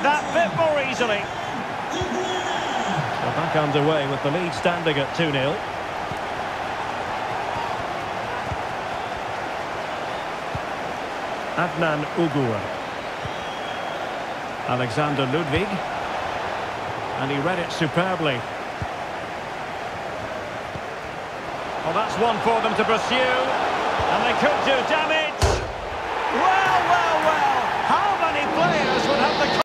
that bit more easily. So back underway with the lead standing at 2-0. Adnan Ugur. Alexander Ludwig. And he read it superbly. Well, that's one for them to pursue. And they could do damage. Well, well,